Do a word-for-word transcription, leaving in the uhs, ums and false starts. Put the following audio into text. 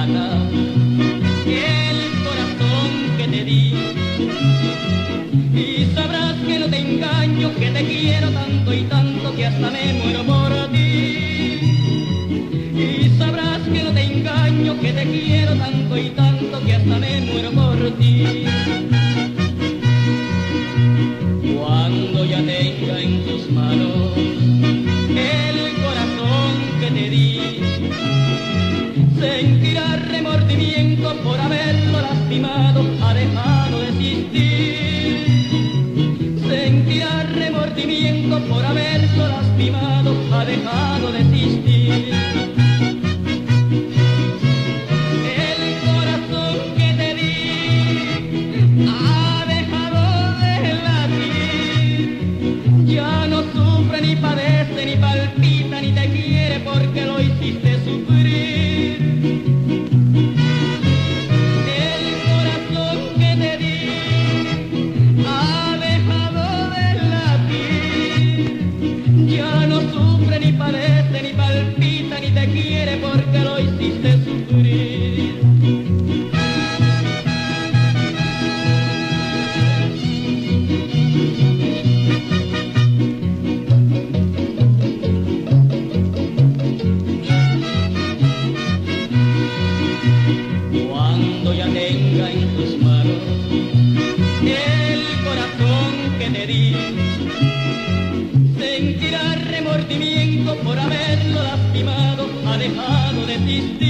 mata el corazón que te di. Y sabrás que no te engaño, que te quiero tanto y tanto que hasta me muero por ti. Y sabrás que no te engaño, que te quiero tanto y tanto que hasta me muero por ti. Cuando ya tenga en tus manos el corazón que te di, sentirás remordimiento por haberlo lastimado, ha dejado de existir. Sentirás remordimiento por haberlo lastimado, ha dejado de existir. El corazón que te di ha dejado de latir. Ya no sufre, ni padece, ni palpita, ni te quiere porque lo hiciste sufrir. El corazón que te di ha dejado de latir. Ya no sufre, ni padece, ni palpita, ni te quiere porque lo hiciste sufrir. Cuando ya tenga en tus manos el corazón que te di, sentirás remordimiento por haberlo lastimado, ha dejado de existir.